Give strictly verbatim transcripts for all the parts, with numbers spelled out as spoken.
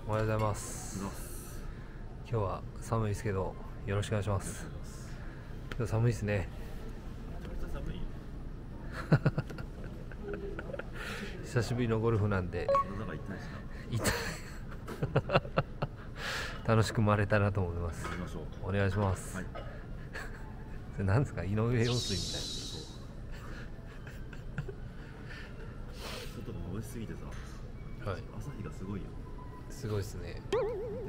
おはようございます。今日は寒いですけどよろしくお願いします。今日寒いですね。久しぶりのゴルフなんで痛い楽しく回れたらと思います。お願いします。はい、それなんですか、井上陽水みたいな。 外が眩しすぎてさ、はい、朝日がすごいよ。 すごいですね。 朝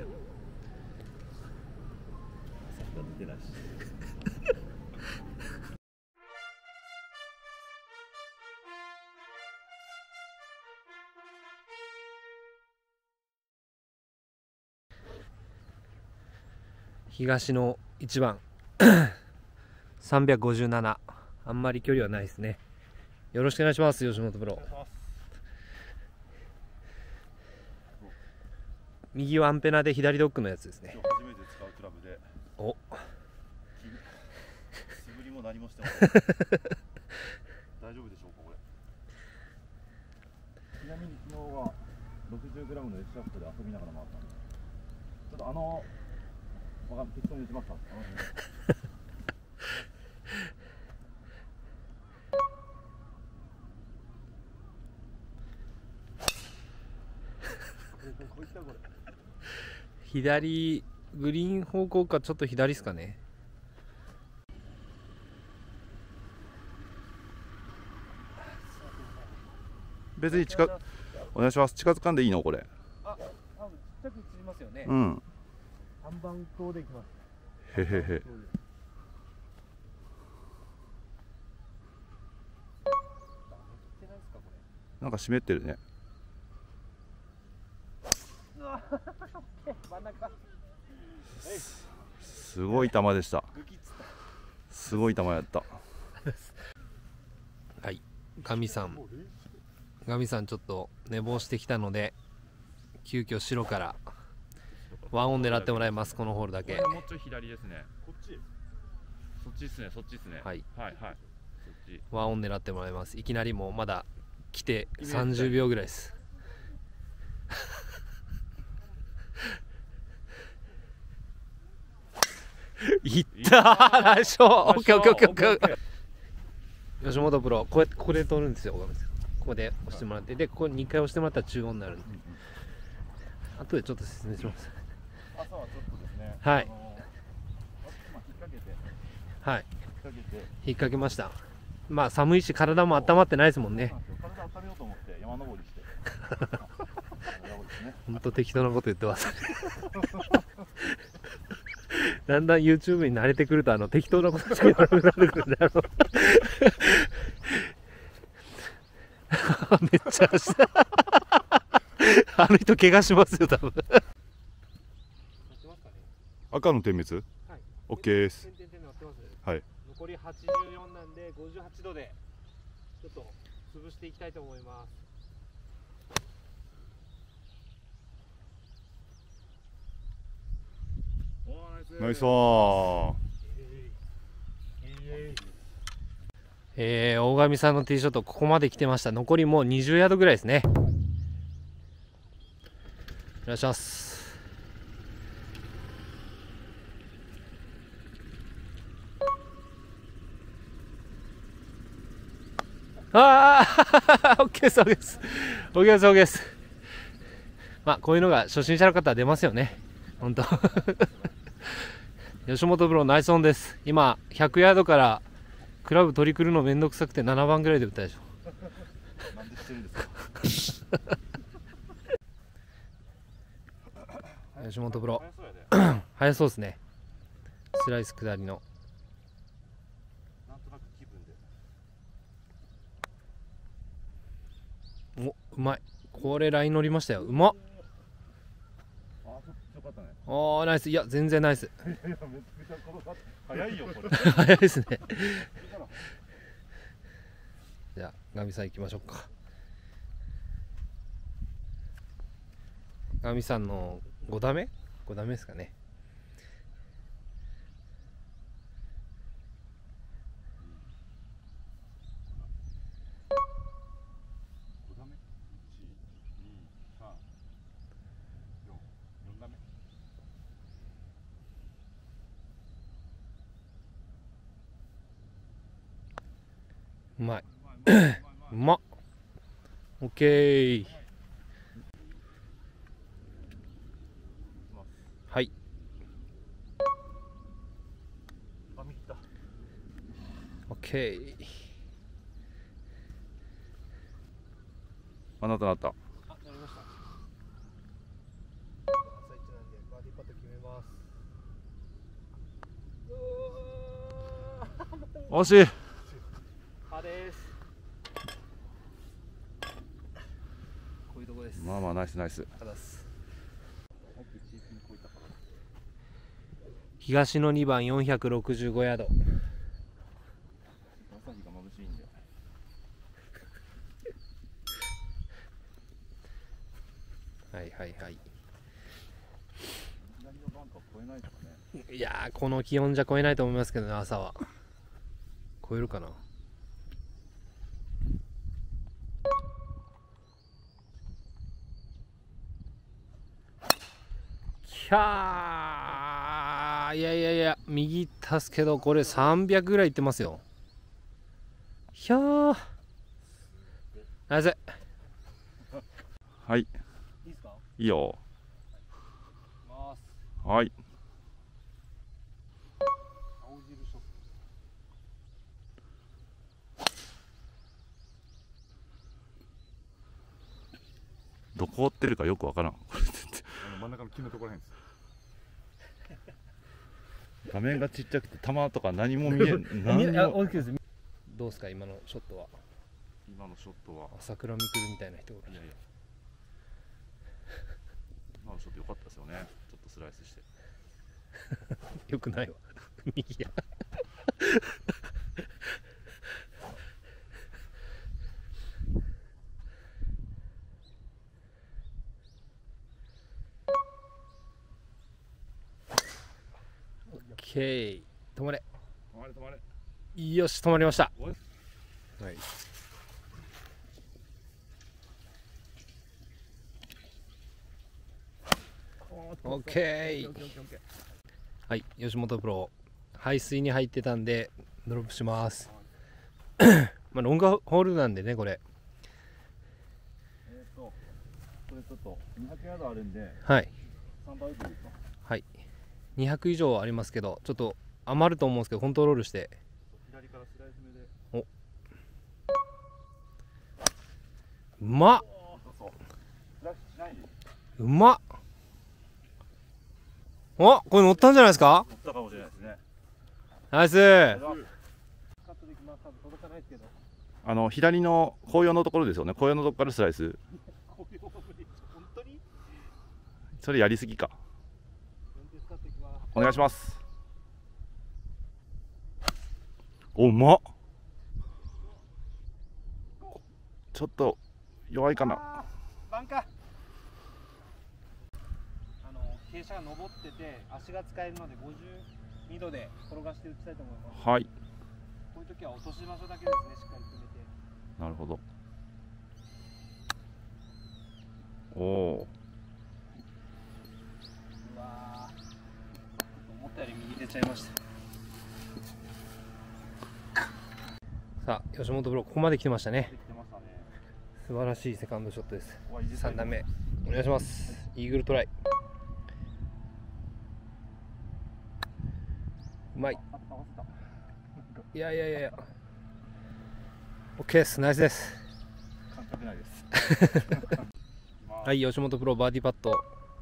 日が出てないし東のいちばんさんびゃくごじゅうなな、あんまり距離はないですね。よろしくお願いします、吉本プロ。右はアンペナで左ドッグのやつですね。 初めて使うクラブで、 お素振りも何もしてません大丈夫でしょうかこれ。ちなみに昨日は ろくじゅうグラム のエッシャフトで遊びながら回ったんで、ちょっとあのわかん適当に打ちますか。 左グリーン方向かちょっと左ですかね。 別に近くお願いします。近づかんでいいのこれ。 あ、多分ちっちゃく映りますよね。 うん。 さんばん塔でいきます。 へへへ。なんか湿ってるね。すごい球でした。すごい球やった。 はい、ガミさんガミさんちょっと寝坊してきたので急遽白からワンオン狙ってもらいます。このホールだけ。 もうちょい左ですね。こっちそっちですね。そっちですね。 はいはいはい。そっちワンオン狙ってもらいます。いきなりもうまだ来てさんじゅうびょうぐらいです。いったー、ナイスショー。オッケーオッケーオッケーオッケー。吉本プロ、こうやってここで取るんですよ。ここで押してもらって、でここにかい押してもらったら中央になるんで、後でちょっと説明します。 朝はちょっとですね。 はい。 あのー、引っ掛けてはい。 引っ掛けて引っ掛けました。まあ寒いし体も温まってないですもんね。 体温めようと思って山登りして。 本当適当なこと言ってます。だんだん YouTube に慣れてくるとあの適当なことしか言わなくなってくるんだろう。めっちゃ走った。あの人怪我しますよ多分。 赤の点滅？はい。OK です。はい。 残りはちじゅうよんなんでごじゅうはちどでちょっと潰していきたいと思います。 ナイスー。 えー、大神さんのティーショットここまで来てました。残りもうにじゅうヤードぐらいですね。お願いします。ああオッケーです、オッケーです、オッケーです、オッケーです。まあこういうのが初心者の方は出ますよね、本当。吉本プロナイスオンです。今ひゃくヤードからクラブ取り来るのめんどくさくてななばんぐらいで打ったでしょ。 なんでしてるんですか。 吉本プロ速そうですね。スライス下りのなんとなく気分おで。 うまい。これライン乗りましたよ。うまっ。ああナイス。いや全然ナイス。 早いよこれ。 早いですね。じゃあガミさん行きましょうか。ガミさんのご打目ご打目ですかね。 うまい。うまっ。オッケー。はい。 あ、見た。 オッケー。 あ、なったなった。 あ、なりました。朝一なんでバーディーパット決めます。 惜しい。 パーです。こういうとこです。 まあまあ、ナイスナイス。 あざす。東のにばんよんひゃくろくじゅうごヤード。 朝日が眩しいんだよ。 はいはいはい。 左のバンカー越えないとかね。 いやー、この気温じゃ超えないと思いますけどね、朝は。超えるかな。きゃー、いやいやいや、右行ったっすけど、これさんびゃくぐらいいってますよ。ひゃー。ナイス。 はい。 いいっすか？ いいよ。 ます。 はい。 青汁ショッどこ追ってるかよくわからん。これ全然。 真ん中の木のところへんです。 画面がちっちゃくて球とか何も見えん。何にも。 大きいです。どうですか今のショットは。 今のショットは。 朝倉未来みたいな人が。 いやいや。今のショット良かったですよね。ちょっとスライスして。 よくないわ。右や。オッケー。止まれ。 止まれ止まれ。 よし、止まりました。はい。オッケー。はい、吉本プロ排水に入ってたんでドロップします。まあロングホールなんでねこれ。 えっとこれちょっとにひゃくヤードあるんで、 はい。 さんばい打っていいですか？はい。 にひゃく以上ありますけどちょっと余ると思うんですけどコントロールして。 左からスライス目で。 お。うまっ。 そうそう。スライスしないで。 うまっ。お、これ乗ったんじゃないですか？ 乗ったかもしれないですね。 ナイス。 あの左の紅葉のところですよね。紅葉のところからスライス。それやりすぎか。お願いします。お、うまっ。ちょっと弱いかな。 バンカー。傾斜が上ってて足が使えるのでごじゅうにどで転がして打ちたいと思います。 はい。 こういう時は落とし場所だけですね、しっかり決めて。 なるほど。おお。 うわー、思ったより右出ちゃいました。さあ、吉本プロここまで来てましたね。素晴らしいセカンドショットです。さんだんめお願いします。イーグルトライ。うまい。いやいやいやいや。オッケーです。ナイスです。 感覚ないです。 はい、吉本プロバーディーパット。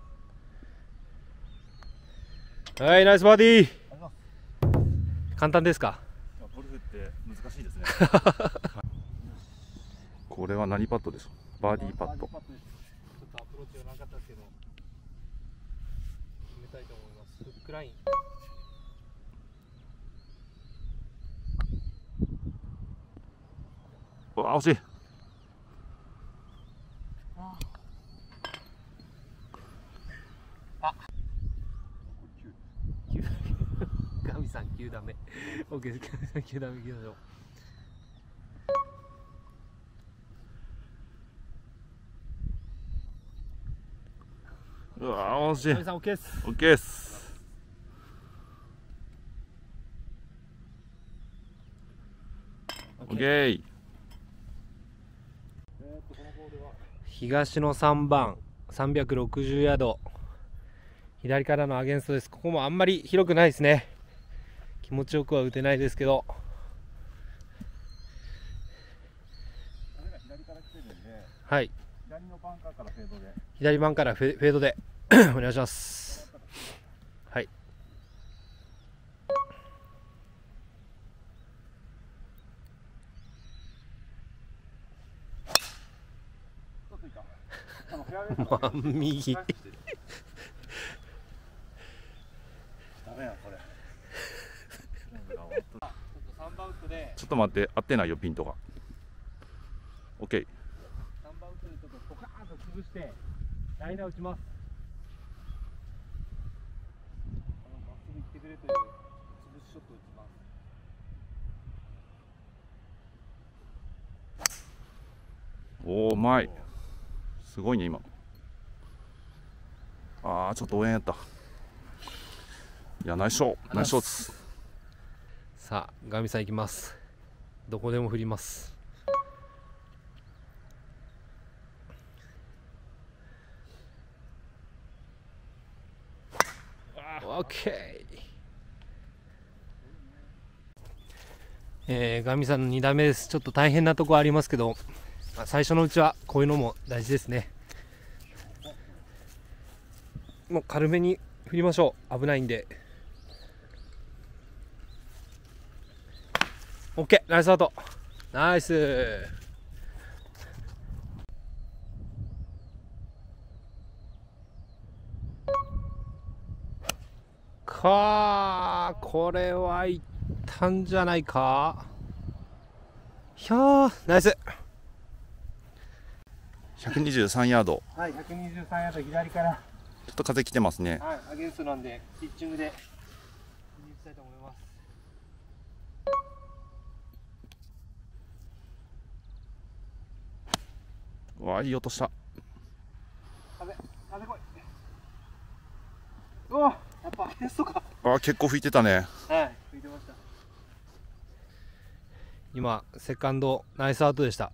はい、ナイスバーディー。簡単ですか？ ゴルフって難しいですね。これは何パットですか？バーディーパット。ちょっとアプローチがなかったですけど、決めたいと思います。フックライン。 うわ、惜しい。 あ。ガミさんきゅうだんめ。オッケーです。きゅうだんめいきましょう。 うわ、惜しい。 ガミさんオッケーです。 オッケーです。 オッケー。 東のさんばんさんびゃくろくじゅうヤード、左からのアゲンストです。ここもあんまり広くないですね。気持ちよくは打てないですけど、はい、 左のバンカーからフェードで。 左バンからフェフェードでお願いします。はい、真右ダメやこれ。ちょっと待って、合ってないよピントが。オッケー。 さんばんウッドでちょっとポカーンと潰してライナー打ちます。まっすぐ行ってくれという潰しショットを打ちます。 おお、うまい。すごいね今。ああ、ちょっと応援やった。いや、ナイスショー、ナイスショーツ。 さあ、ガミさん行きます。どこでも振ります。オッケー。えー、ガミさんのに打目です。ちょっと大変なところありますけど、まあ、最初のうちはこういうのも大事ですね。もう軽めに振りましょう。危ないんで。オッケー、ナイスアウト。ナイス。かー、これはいったんじゃないか。ひゃー、ナイス。 ひゃくにじゅうさんヤード。 はい、ひゃくにじゅうさんヤード左から。 ちょっと風来てますね。 はい、アゲンストなんでピッチングで見に行きたいと思います。 わあ、いい音した。 風、風来い。おお、やっぱアゲンストか。 ああ、結構吹いてたね。 はい、吹いてました。今セカンドナイスアウトでした。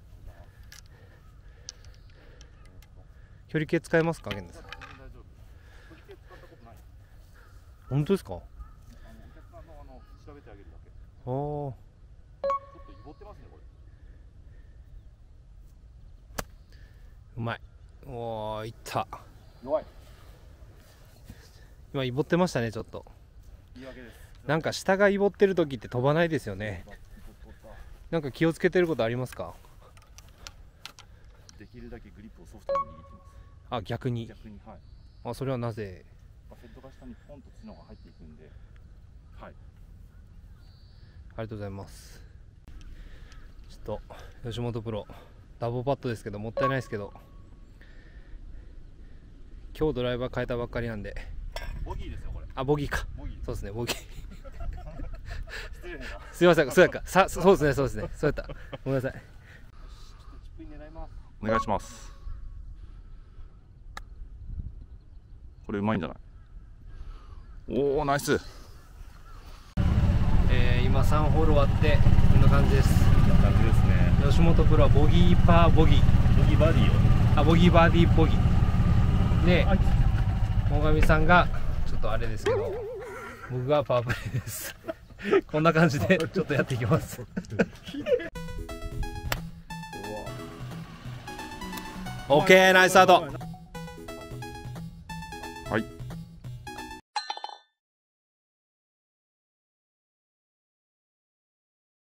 距離計使えますか、アゲンですか。本当ですか。おお。うまい。おお、いった。 弱い。 今イボってましたね、ちょっと。なんか下がイボってる時って飛ばないですよね。なんか気をつけてることありますか。 できるだけグリップをソフトに握ってます。 あ、逆に。 逆に、はい。 あ、それはなぜ。 ヘッドが下にポンと知能が入っていくんで。はい。 ありがとうございます。ちょっと吉本プロダボパットですけど、もったいないですけど、今日ドライバー変えたばっかりなんで。 ボギーですよこれ。 あ、ボギーか。 ボギー。 そうですね、ボギー。 失礼な。 すいません、そうやか。さ、そうですね、そうですね、そうやった。ごめんなさい。ちょっとチップイン狙います。 お願いします。これうまいんじゃない。おお、ナイス。 えー、今さんホール終わってこんな感じです。 こんな感じですね。 吉本プロはボギーパーボギー。 ボギーバーディーよ。 あ、ボギーバーディーボギー。で、大神さんがちょっとあれですけど、僕がパワープレーです。こんな感じでちょっとやっていきます。オッケー、ナイスアウト。 はい。